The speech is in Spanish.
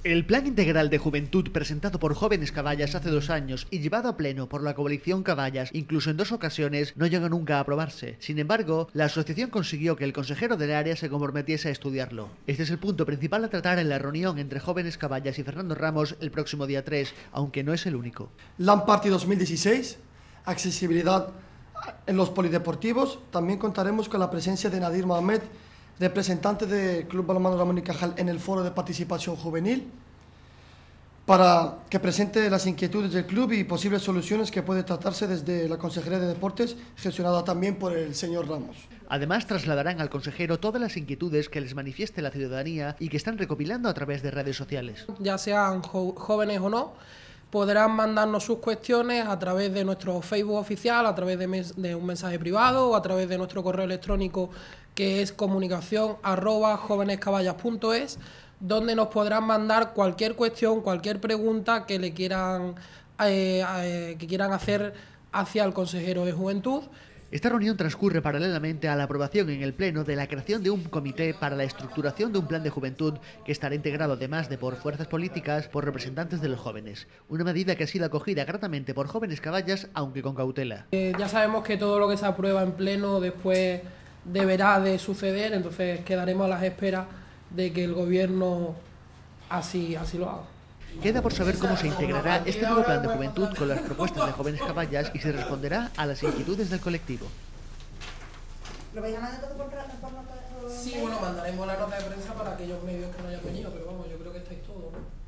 El Plan Integral de Juventud presentado por Jóvenes Caballas hace 2 años y llevado a pleno por la coalición Caballas, incluso en 2 ocasiones, no llegó nunca a aprobarse. Sin embargo, la asociación consiguió que el consejero del área se comprometiese a estudiarlo. Este es el punto principal a tratar en la reunión entre Jóvenes Caballas y Fernando Ramos el próximo día 3, aunque no es el único. LAN Party 2016, accesibilidad en los polideportivos. También contaremos con la presencia de Nadir Mohamed, representante del Club Balonmano Ramón y Cajal en el Foro de Participación Juvenil, para que presente las inquietudes del club y posibles soluciones que puede tratarse desde la Consejería de Deportes, gestionada también por el señor Ramos. Además, trasladarán al consejero todas las inquietudes que les manifieste la ciudadanía y que están recopilando a través de redes sociales. Ya sean jóvenes o no, podrán mandarnos sus cuestiones a través de nuestro Facebook oficial, a través de un mensaje privado o a través de nuestro correo electrónico, que es comunicación@jovenescaballas.es, donde nos podrán mandar cualquier cuestión, cualquier pregunta que le quieran hacer hacia el consejero de Juventud. Esta reunión transcurre paralelamente a la aprobación en el Pleno de la creación de un comité para la estructuración de un plan de juventud que estará integrado, además de por fuerzas políticas, por representantes de los jóvenes. Una medida que ha sido acogida gratamente por Jóvenes Caballas, aunque con cautela. Ya sabemos que todo lo que se aprueba en Pleno después deberá de suceder, entonces quedaremos a las esperas de que el Gobierno así lo haga. Queda por saber cómo se integrará este nuevo plan de juventud con las propuestas de Jóvenes Caballas y si responderá a las inquietudes del colectivo. ¿Lo vais a mandar todo por nota? Sí, bueno, mandaremos la nota de prensa para aquellos medios que no hayan venido, pero vamos, yo creo que estáis todos, ¿no?